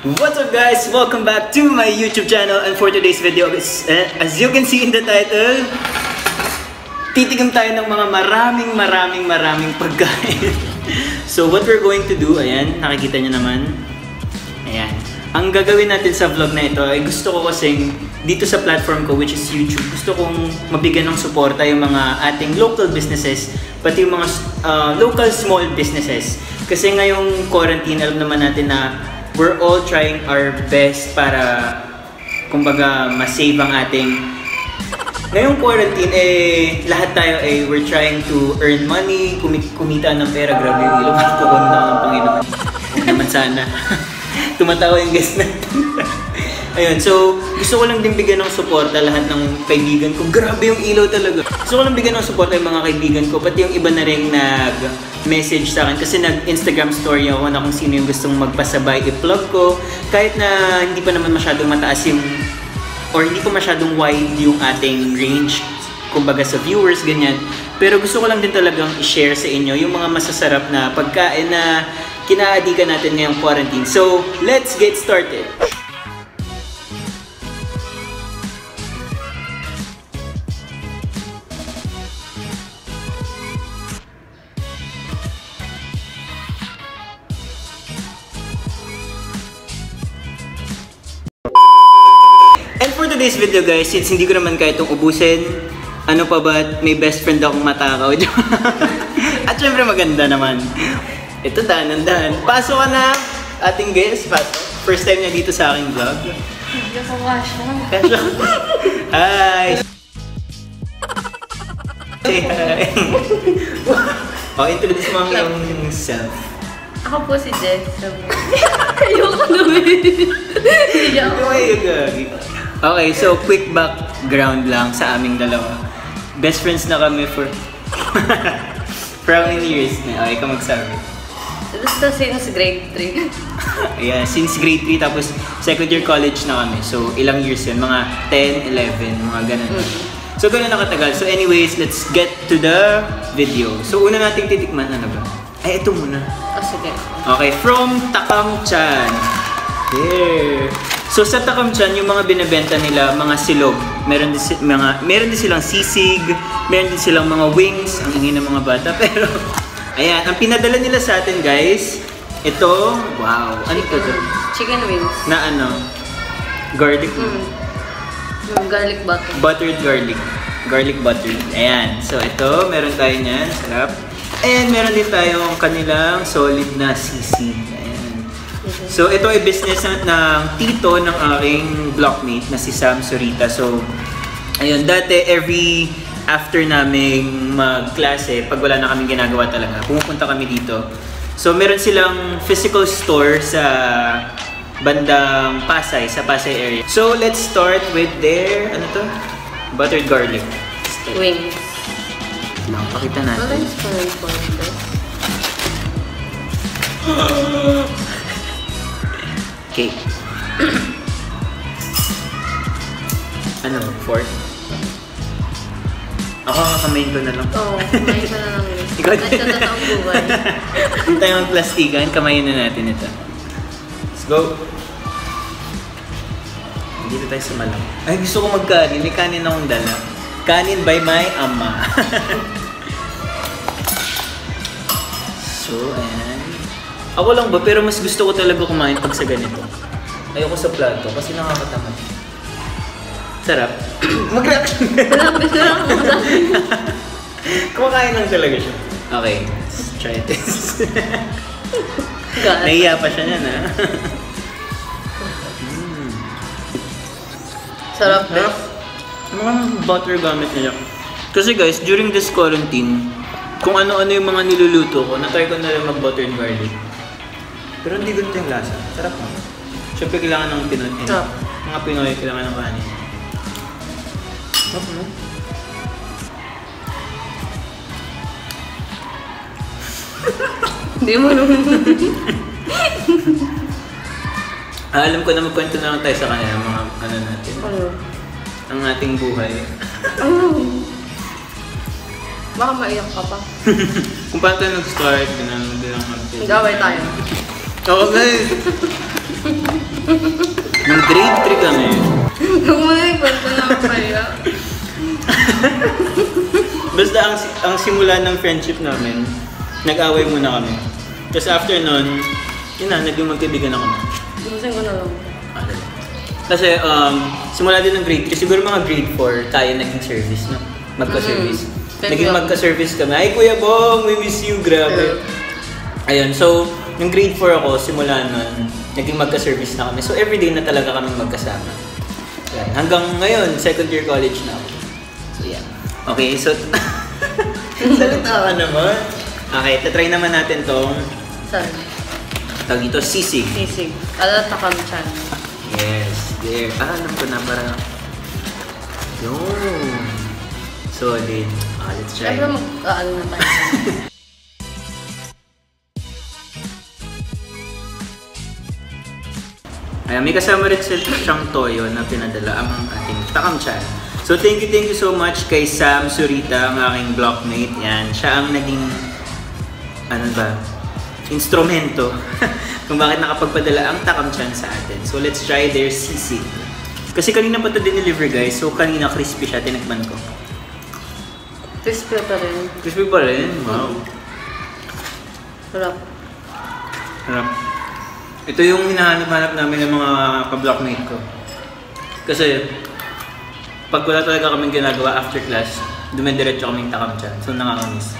What's up guys? Welcome back to my YouTube channel, and for today's video, as you can see in the title, titigam tayo ng mga maraming pagkain. So what we're going to do, ayan, nakikita nyo naman. Ayan. Ang gagawin natin sa vlog na ito ay gusto ko kasing dito sa platform ko, which is YouTube, gusto kong mabigyan ng suporta yung mga ating local businesses, pati yung mga local small businesses. Kasi ngayong quarantine, alam naman natin na we're all trying our best para kumbaga ma-save ang ating ngayong quarantine, lahat tayo we're trying to earn money, kumita ng pera. Grabe yung ilong ko na ng Panginoon. Naman sana. Tumatawa yung guest natin. Ayun, so gusto ko lang din bigyan ng suporta lahat ng kaibigan ko. Grabe yung ilaw talaga. Gusto ko lang bigyan ng suporta yung mga kaibigan ko, pati yung iba na rin nag-message sa akin kasi nag-Instagram story ako na kung sino yung gustong magpasabay i-vlog ko. Kahit na hindi pa naman masyadong mataas yung or hindi pa masyadong wide yung ating range, kumbaga sa viewers, ganyan. Pero gusto ko lang din talagang i-share sa inyo yung mga masasarap na pagkain na kinaadikan natin ngayong quarantine. So, let's get started! And for today's video guys, since hindi ko naman kaya itong ubusin, ano pa ba, may best friend akong matakaw. At syempre maganda naman. Ito, dahan-dahan. Pasok ka na, ating guest. Pasok. First time niya dito sa aking vlog. Hindi ko kasya. Hi! Say hi! Introduce mo ang iyong self. Ako po si Jess. Kayo ko naman. Okay, so quick background lang sa aming dalawa. Best friends na kami for how many years na? Okay, ikaw magsabi. Basta since grade 3. Yeah, since grade 3, tapos second year college na kami. So ilang years yun? Mga 10, 11, mga ganun. So ganun nakatagal. So anyways, let's get to the video. So una nating titikman, ano ba? Ay, ito muna. Oh, sige. Okay, from Takam Chan. There. So sa Takam Chan, yung mga binebenta nila, mga silog. Meron din silang sisig, meron din silang mga wings, ang ingin ng mga bata. Pero, ayan, ang pinadala nila sa atin guys, ito, wow, ano to? Chicken wings. Na ano? Garlic. Garlic butter. Buttered garlic. Garlic buttered. Ayan. So ito, meron tayo niyan. Sarap. And meron din tayong kanilang solid na sisig. So, ito ay business ng tito ng aking blockmate na si Sam Sorita. So, ayun, dati every after naming magklase, pag wala na kaming ginagawa talaga, pumupunta kami dito. So, meron silang physical store sa bandang Pasay, sa Pasay area. So, let's start with their, ano to? Buttered garlic. Wings. Pakita natin. Okay. Ano? Fork? Ako, kamayin ko na lang. Oo, kamayin ko na lang. Ikaw din. At sa totoong buhay. Kung tayo magplastikan, kamayin na natin ito. Let's go! Dito tayo sa malang. Ay, gusto ko magkanin. May kanin akong dala. Kanin by my ama. So, ayan. Ako lang ba, pero mas gusto ko talaga kumain pag sa ganito. Ayoko sa plato kasi nakakatamad. Sarap. Mag-reaction ka. Kumakain lang talaga siya. Okay, let's try this. Nahiya pa siya niyan, ha? Sarap din. Mga butter gamit nila. Kasi guys, during this quarantine, kung ano-ano yung mga niluluto ko, na-try ko na rin mag-buttered garlic. Pero hindi ganito yung lasa. Sarap mo. Siyempre kailangan ng Pinoy. Mga Pinoy kailangan ng kanin. Sarap mo. Hindi mo naman. Alam ko na magkwento na lang tayo sa kanila, mga ano natin. Ang ating buhay. Baka maiyak ka pa. Kung paano tayo nag-start, ganun din ang mag-tell. Nag-away tayo. Oo guys! Nung grade 3 kami. Huwag mo na yung kwento na kaya. Basta ang simula ng friendship namin, nag-away muna kami. Tapos after nun, yun na, naging magkaibigan na kami. Gumasin ko na lang. Kasi simula din ng grade 3, siguro mga grade 4, tayo naging service, no? Magka-service. Naging magka-service kami. Ay, Kuya Bong, we miss you, grabe. Ayun, so, yung grade 4 ako, simula nun, naging magka-service na kami. So, everyday na talaga kami magkasama. Yan. Hanggang ngayon, second year college na ako. So, yeah. Okay, so... Salita ka naman. Okay, tatry naman natin tong... Saan? Tawag dito, sisig. Sisig. Alatakam chan. Yes, there. Alam ko na para... Yun. Solid. Let's try. Siyempre mag-aano na tayo. Ayan, may kasama rin siyang toyo na pinadala ang ating takam chan. So thank you so much kay Sam Surita, ang aking blockmate. Yan, siya ang naging, ano ba, instrumento kung bakit nakapagpadala ang takam chan sa atin. So let's try their sisig. Kasi kanina pa ito dineliver guys, so kanina crispy siya, tinagman ko. Crispy pa rin. Crispy pa rin? Wow. Sarap. Sarap. Ito yung hinahanap-hanap namin ng mga ka-blockmate ko. Kasi, pag wala talaga kaming ginagawa after class, dumidiretso kaming takam chan. So, nakakamiss.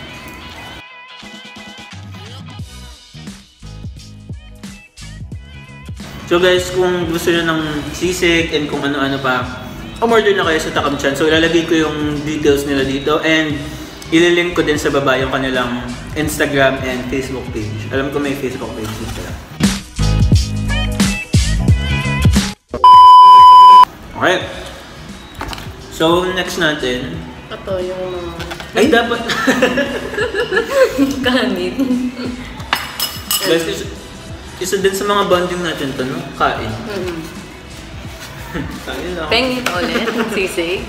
So guys, kung gusto nyo ng sisig and kung ano-ano pa, umorder na kayo sa takam chan. So, ilalagay ko yung details nila dito and ililink ko din sa baba yung kanilang Instagram and Facebook page. Alam ko may Facebook page dito. Okay. So, next natin. Ito yung mga... Ay, dapat... Kanin. Guys, isa din sa mga bonding natin to, no? Kain. Kain lang. Pengit ulit. Sisig.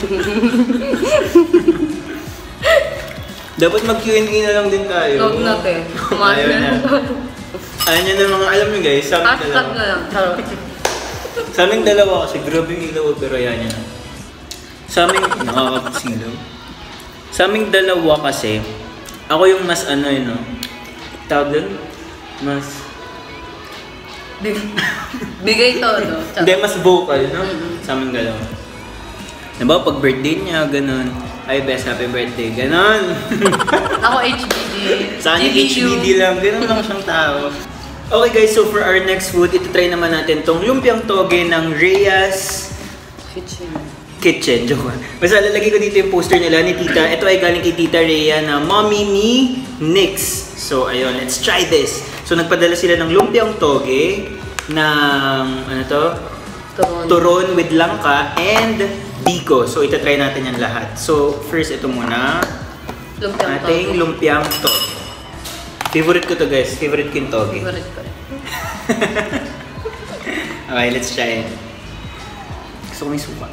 Dapat mag-Q&A na lang din tayo. Huwag natin. Ayaw na. Ayaw niya na mga, alam niyo guys, sa aming Hashtag na lang. Charot. Sa aming dalawa kasi, grabe yung ilaw pero ayaw niya na. Sa aming, nakakapasilaw. Sa aming dalawa kasi, ako yung mas ano yun, no? Tawag doon? Mas... Bigay to, no? Hindi, mas vocal, no? Sa aming dalawa. Diba, pag birthday niya, ganun. Ay, best happy birthday, ganun. Ako HBD. Sa akin, HBD lang. Ganun lang siyang tao. Okay guys, so for our next food, ito-try naman natin tong lumpiang toge ng Rhea's Kitchen. Joke. Basta lalagay ko dito yung poster nila ni Tita. Ito ay galing kay Tita Rhea na Mommy Me Nix. So ayun, let's try this. So nagpadala sila ng lumpiang toge ng ano to? Turon with langka and biko. So ito-try natin yan lahat. So first ito muna. Ating lumpiang toge. Favorite ko to guys. Favorite ko yung toge. Favorite ko rin. Okay, let's try it. Gusto ko may suka.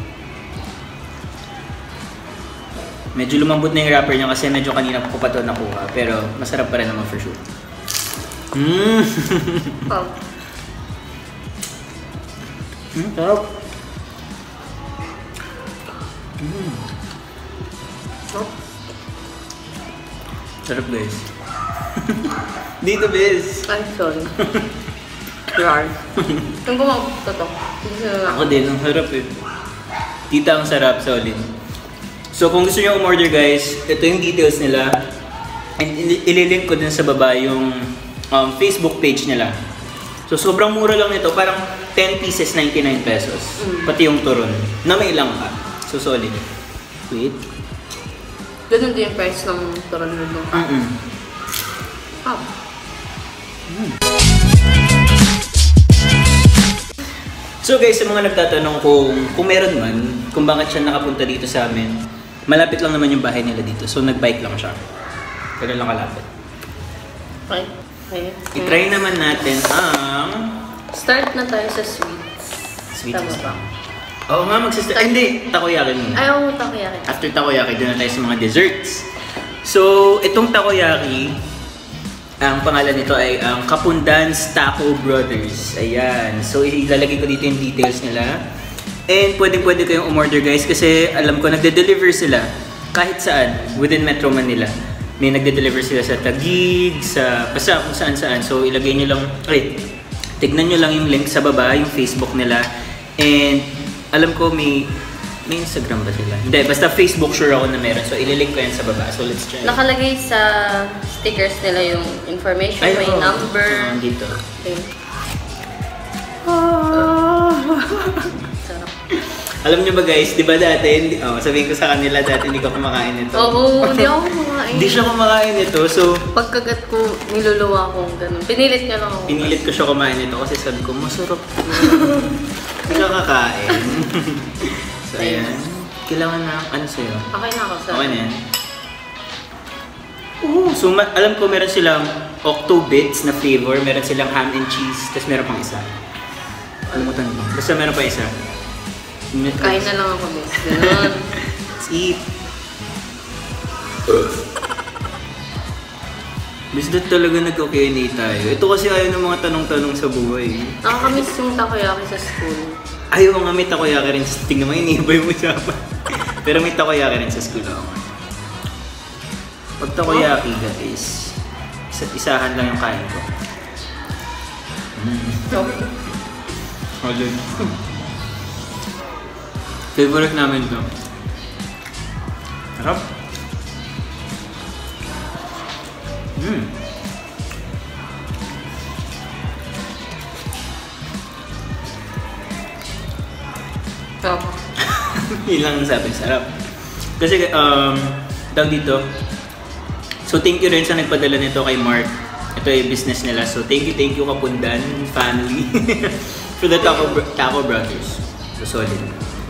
Medyo lumambot na yung wrapper niya kasi medyo kanina ko pa ito nakuha. Pero masarap pa rin naman for sure. Oh. Sarap. Oh. Sarap guys. Dito, Biz. I'm sorry. Rar. Kung kumakain to. Ako din, ang sarap eh. Tita, ang sarap, solid. So, kung gusto nyo umorder guys, ito yung details nila. And ililink ko din sa baba yung Facebook page nila. So, sobrang mura lang nito. Parang 10 pieces, 99 pesos. Pati yung turon. Na may langka. So, solid. Wait. Ganun din yung price ng turon nito. So guys, sa mga nagtatanong kung meron man, kung bakit siya nakapunta dito sa amin, malapit lang naman yung bahay nila dito. So nag-bike lang siya. Pero lang kalapit. Okay. I-try naman natin ang... Start na tayo sa sweets. Sweets Tama ba? Oo nga, magsistart. Hindi, takoyaki muna. Ayaw mo takoyaki. After takoyaki, doon na tayo sa mga desserts. So, itong takoyaki, Ang pangalan nito ay ang Kapundans Taco Brothers. Ayan. So, ilalagay ko dito yung details nila. And pwede kayong umorder guys kasi alam ko nagde-deliver sila kahit saan within Metro Manila. May nagde-deliver sila sa Taguig, basta kung saan-saan. So, ilagay nyo lang, tignan nyo lang yung link sa baba, yung Facebook nila. And alam ko may Instagram ba sila? Hindi, basta Facebook sure ako na meron. So, ililink ko yan sa baba. So, let's try. Nakalagay sa stickers nila yung information, may number. Dito. Okay. Sarap. Alam niyo ba guys, di ba dati, sabihin ko sa kanila dati hindi ko kumakain nito. Oo, hindi ako kumakain. Hindi siya kumakain nito, so... Pagkagat ko, niluluwa ko ganun. Pinilit niya lang ako. Pinilit ko siya kumain nito kasi sabi ko, masarap ito. Hindi ka kakain. So, ayan. Kailangan na, ano sa'yo? Okay na ako, sir. Okay na yan. So, alam ko meron silang Octobits na flavor, meron silang ham and cheese, tapos meron pang isa. Kalimutan mo. Basta meron pa isa. Kain na lang ako, guys. Ganun. Let's eat. Gusto talaga nag-Q&A tayo. Ito kasi ayaw ng mga tanong-tanong sa buhay. Nakakamiss yung takoyaki sa school. Ayaw nga may takoyaki rin sa... Tingnan mo, iniiba yung usapan. Pero may takoyaki rin sa school ako. Pag takoyaki guys, isahan lang yung kain ko. Halun. Favorite namin to. Sarap. Sarap. Ilang sabi, sarap. Kasi, tawag dito. So, thank you rin sa nagpadala nito kay Mark. Ito ay business nila. So, thank you Kapundan family for the Taco Brothers. So, solid.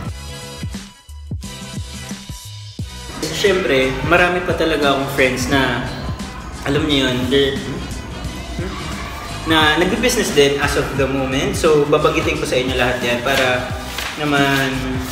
Siyempre, marami pa talaga akong friends na, alam niyo yun, na nagbi-business din as of the moment. So, babagitin ko sa inyo lahat yan para naman,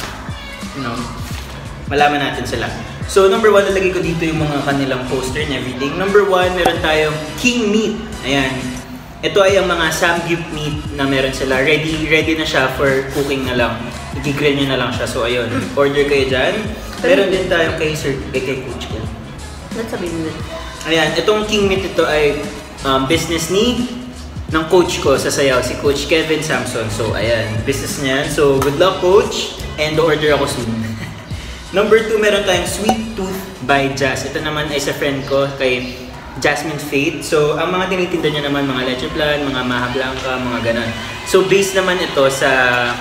malaman natin sila. So, number 1, nalagay ko dito yung mga kanilang poster and everything. Number 1, meron tayong King Meat. Ayan. Ito ay ang mga samgyup meat na meron sila. Ready na siya for cooking na lang. I-grill nyo na lang siya. So, ayun. Order kayo dyan. Meron din tayong kay Coach Kel. Ba't sabihin nila? Ayan. Itong King Meat ito ay business ng coach ko sa Sayaw, si Coach Kevin Samson. So, ayan. Business niya. So, good luck, Coach. And order ako soon. Number 2, meron tayong Sweet Tooth by Jazz. Ito naman ay sa friend ko kay Jasmine Faith. So, ang mga tinitinda niya naman, mga leche plan, mga maha blanca, mga ganon. So, based naman ito sa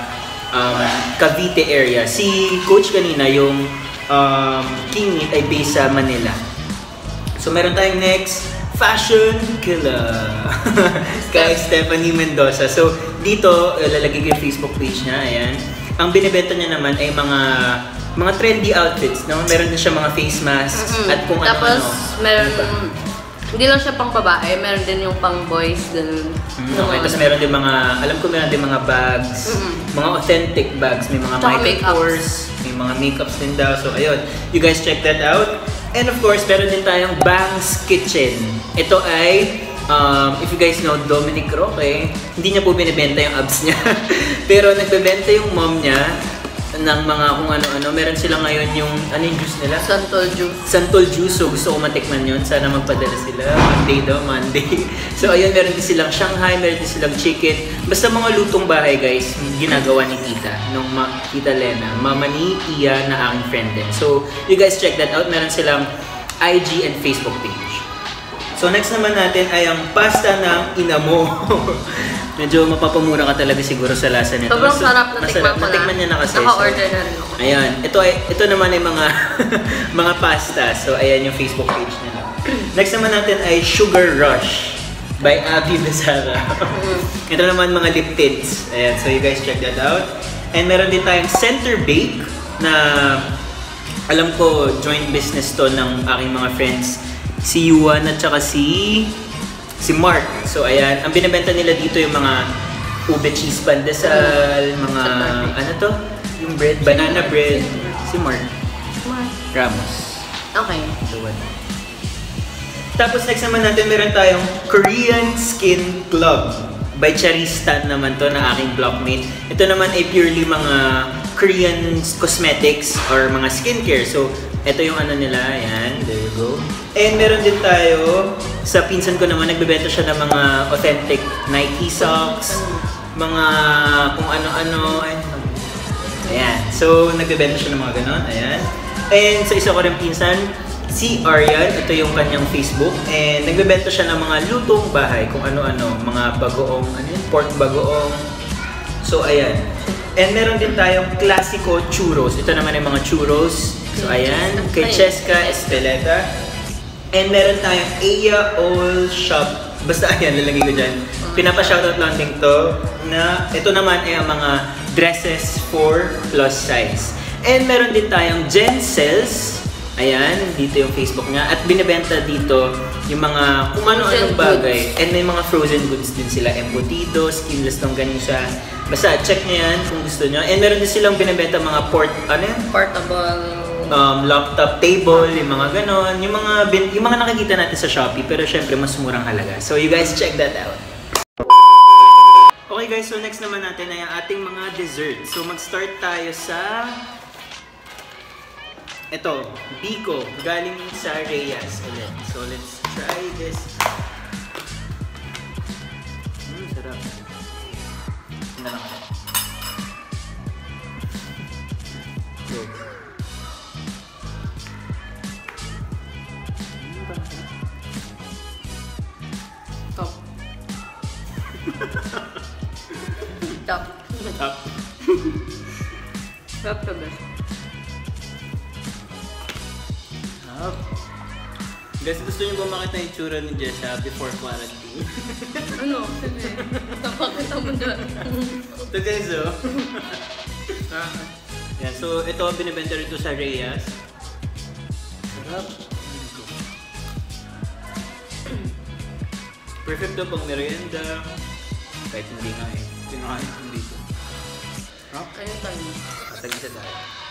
Cavite area. Si Coach kanina, yung King Meat ay based sa Manila. So, meron tayong next, Fashion Killer. Kay Stephanie Mendoza. So, dito, lalagay ko yung Facebook page niya. Ayan. Ang binibenta niya naman ay mga trendy outfits, no? Meron din siya mga face masks at kung ano-ano. Tapos, meron, hindi lang siya pang babae, meron din yung pang boys, ganun. Okay, tapos meron din alam ko meron din mga bags, mga authentic bags, may mga Michael Kors, may mga makeups din daw. So, ayun, you guys check that out. And of course, meron din tayong Bang's Kitchen. Ito ay, if you guys know Dominic Roque, hindi niya po binibenta yung abs niya. Pero nagbebenta yung mom niya ng mga kung ano-ano. Meron sila ngayon yung, ano yung juice nila? Santol juice. Santol juice. So gusto ko matikman yun. Sana magpadala sila. Monday. So ayun, meron din silang Shanghai, meron din silang chicken. Basta mga lutong bahay guys, ginagawa ni Tita. Nung Tita Lena. Mama ni Iya na aking friend din. So you guys check that out. Meron silang IG and Facebook page. So next naman natin ay ang pasta ng Inamo. Medyo mapapamura ka talaga siguro sa lasa nito. Sobrang sarap na tikman ko na. Natikman niya na kasi. Naka-order na rin ako. Ayan. Ito naman ay mga mga pasta. So ayan yung Facebook page nila. Next naman natin ay Sugar Rush by Abby Bezara. Ito naman mga lip tints. Ayan. So you guys check that out. And meron din tayong Center Bake na alam ko joint business to ng aking mga friends. Si Yuan at saka si Mark. So ayan, ang binibenta nila dito yung mga ube cheese pandesal, mga ano to? Yung bread, banana bread. Si Mark Ramos. Okay. So what? Tapos next naman natin, meron tayong Korean Skin Club by Charista naman to, na aking blockmate. Ito naman ay purely mga Korean cosmetics or mga skincare. So, ito yung ano nila, ayan, there you go. And meron din tayo, sa pinsan ko naman, nagbebenta siya ng mga authentic Nike socks, mga kung ano-ano, ayan. So, nagbebenta siya ng mga ganon, ayan. And sa isa ko rin pinsan, si Aryan, ito yung kanyang Facebook, and nagbebenta siya ng mga lutong bahay, kung ano-ano, mga bagoong, ano yun, pork bagoong. So, ayan. And meron din tayong Classico Churros. Ito naman yung mga churros. So, ayan, kay Cheska Esteleta. And meron tayong Aya All Shop. Basta, ayan, lalagay ko dyan. Pinapa-shoutout lang din to, na ito naman ay ang mga dresses for plus size. And meron din tayong Jen Sells. Ayan, dito yung Facebook niya. At binibenta dito yung mga kung ano-anong bagay. And may mga frozen goods din sila. Embutido, skinless longganisa. Basta, check nyo yan kung gusto nyo. And meron din silang binibenta mga portable laptop table, yung mga ganon. Yung mga nakikita natin sa Shopee. Pero syempre, mas murang halaga. So, you guys check that out. Okay guys, so next naman natin ay ang ating mga dessert. So, mag-start tayo sa ito, Biko, galing sa Reyes ulit. So, let's try this. Sarap. Tingnan ako. Go. Top. Top. Top. Top the best. Guys, gusto niyo ba makita yung tsura ni Jessa before quarantine? Ano? Sige. Tapakita mo dyan. Ito guys, oh. Yan, so ito, binibenta rin ito sa Reyes. Sarap. Perfect to pang merienda. Kahit hindi nga eh. Pinakain ko dito. Kayo tayo. Matag-isa tayo.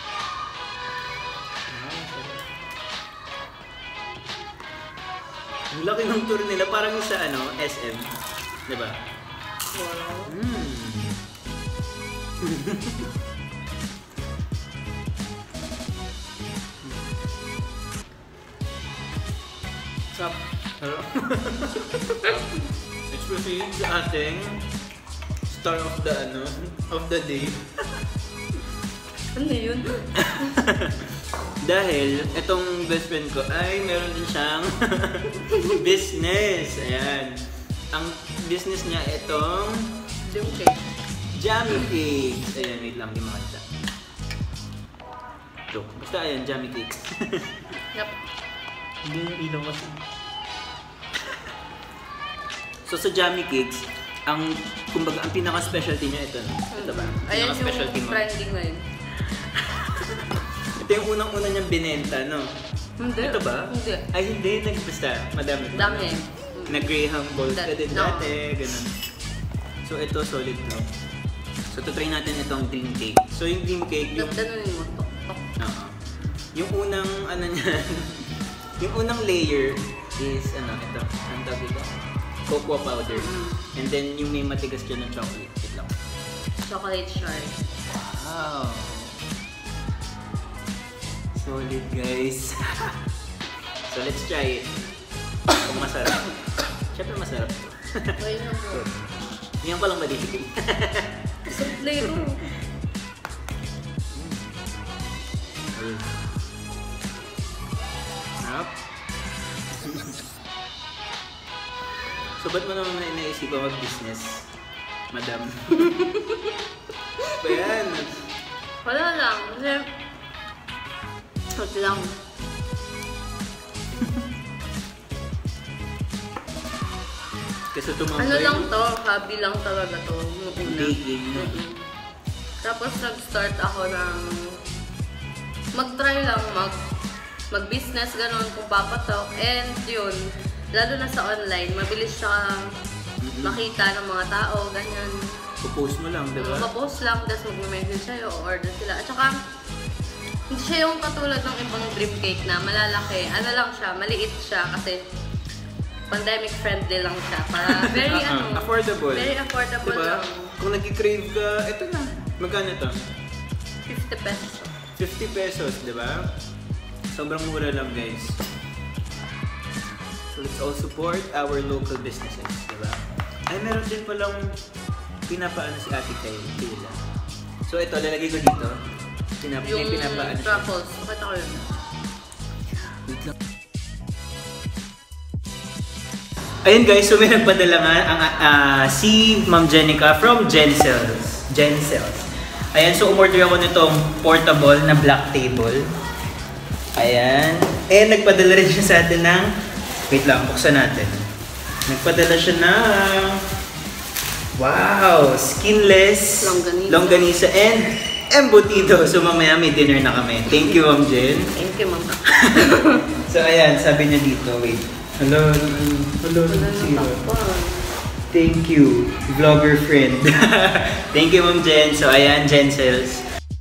Ang laki ng tour nila, parang yung sa ano, SM. Diba? Wow. Sup? Hello? Let's proceed sa ating star of the day. Ano yun? Dahil itong best friend ko ay meron din siyang business. Ayan. Ang business niya itong Jammy Cakes. Ayan, wait lang, di makita. Ito. Basta ayan, Jammy Cakes. Yep. Hindi yung ilaw kasi. So sa Jammy Cakes, kumbaga, ang pinaka-specialty niya ito. Ito ba? Ayan yung trending na yun. Ito yung unang-una niyang binenta, no? Hindi. Ito ba? Hindi. Ay, hindi. Basta, madami. Dami. Nag-Graham Balls ka din No. dati, ganun. So, ito, solid, no? So, try natin itong dream cake. So, yung dream cake, yung... Danunin mo. Tok. Yung unang, yung unang layer is, ito. Ang tawag ito? Cocoa powder. And then, yung may matigas dyan ng chocolate. Wait lang. Chocolate shard. Wow! Solid, guys. So, let's try it. Kung masarap. Siyempre masarap ito. Ayun na po. Ngayon pa lang madidigil. Simple ito. Sarap. So, ba't mo naman naisipan mag-business, madam? Ba yan? Wala lang. Kasi ito lang. Kasi tumambay. Ano lang to, hobby lang talaga to. Yung una. Baking. Tapos nag-start ako ng mag-try lang, mag-business, gano'n kung papatok. And yun, lalo na sa online, mabilis siya makita ng mga tao, ganyan. Pupost mo lang, diba? Papost lang, tapos mag-message sa'yo, order sila. At saka, hindi siya yung katulad ng ibang dream cake na malalaki. Ano lang siya, maliit siya kasi pandemic friendly lang siya. Para very affordable. Very affordable diba? lang. Kung nag-crave ka, ito na. Magkano to? 50 pesos. 50 pesos, di ba? Sobrang mura lang, guys. So let's all support our local businesses, di ba? Ay, meron din palang pinapaano si Ate Kayla. So ito, lalagay ko dito. May pinapaano siya. Truffles. Pakita ko yun. Wait lang. Ayun guys, so may nagpadala nga si Ma'am Jenica from Gencels. Ayan, so umorder ako nitong portable na black table. Ayan. And nagpadala rin siya sa atin ng, wait lang, buksan natin. Nagpadala siya ng, wow, skinless longganisa and embutido. So mamaya may dinner na kami. Thank you, Ma'am Jen. Thank you, Ma'am. So ayan, sabi niya dito, wait. Hello, thank you, vlogger friend. Thank you, Ma'am Jen. So ayan, Gencels.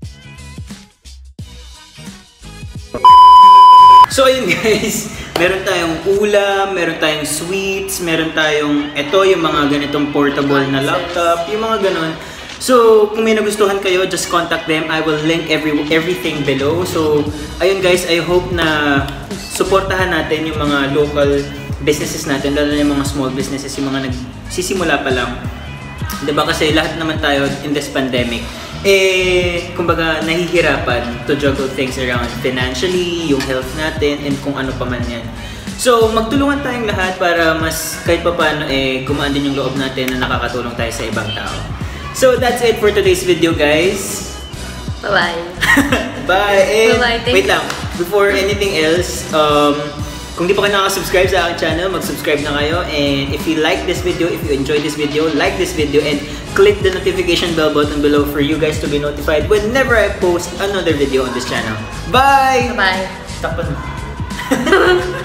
So ayun guys, meron tayong ulam, meron tayong sweets, meron tayong, ito yung mga ganitong portable na laptop, yung mga ganon. So, kung may nagustuhan kayo, just contact them. I will link everything below. So, ayun guys, I hope na suportahan natin yung mga local businesses natin, lalo na yung mga small businesses, yung mga nagsisimula pa lang. Diba kasi lahat naman tayo in this pandemic, kumbaga nahihirapan to juggle things around financially, yung health natin, and kung ano pa man yan. So, magtulungan tayong lahat para mas kahit pa paano gumaan din yung loob natin na nakakatulong tayo sa ibang tao. So, that's it for today's video, guys. Bye-bye. Bye! And Bye-bye. wait lang, before anything else, kung di pa kayo nakasubscribe sa aking channel, mag-subscribe na kayo. And if you like this video, if you enjoyed this video, like this video and click the notification bell button below for you guys to be notified whenever I post another video on this channel. Bye! Bye-bye. Takpan mo.